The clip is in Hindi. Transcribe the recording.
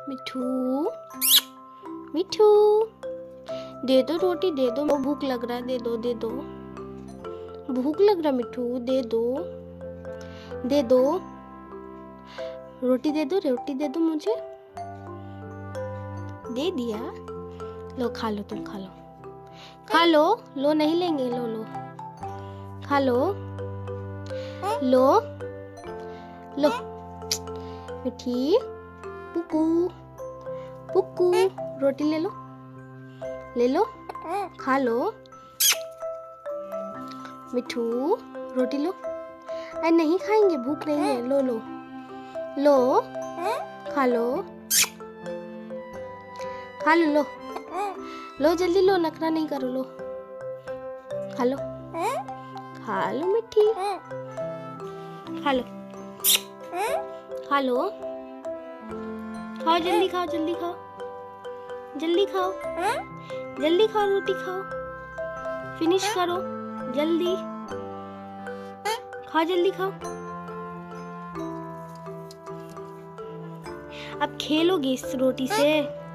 मिठू मिठू, दे दो रोटी, दे दो, भूख लग रहा है, दे दो दे दो, भूख लग रहा मिठू, दे दो दे दो, रोटी दे दो, रोटी दे दो मुझे, दे दिया। लो खा लो, तुम खा लो, खा लो, लो नहीं लेंगे, लो लो खा लो, लो लो मिठी, पुकू पुकू, रोटी ले लो, ले लो, खा लो मिठू, रोटी लो। अरे नहीं खाएंगे, भूख नहीं है, लो लो लो, खा लो, खा लो, लो लो जल्दी लो, नखरा नहीं करो, लो खा लो, खा लो मिठी, खा लो, खा लो, खाओ जल्दी, खाओ जल्दी, खाओ जल्दी, खाओ जल्दी, खाओ रोटी खाओ, फिनिश करो जल्दी, खाओ जल्दी खाओ। अब खेलोगे इस रोटी से?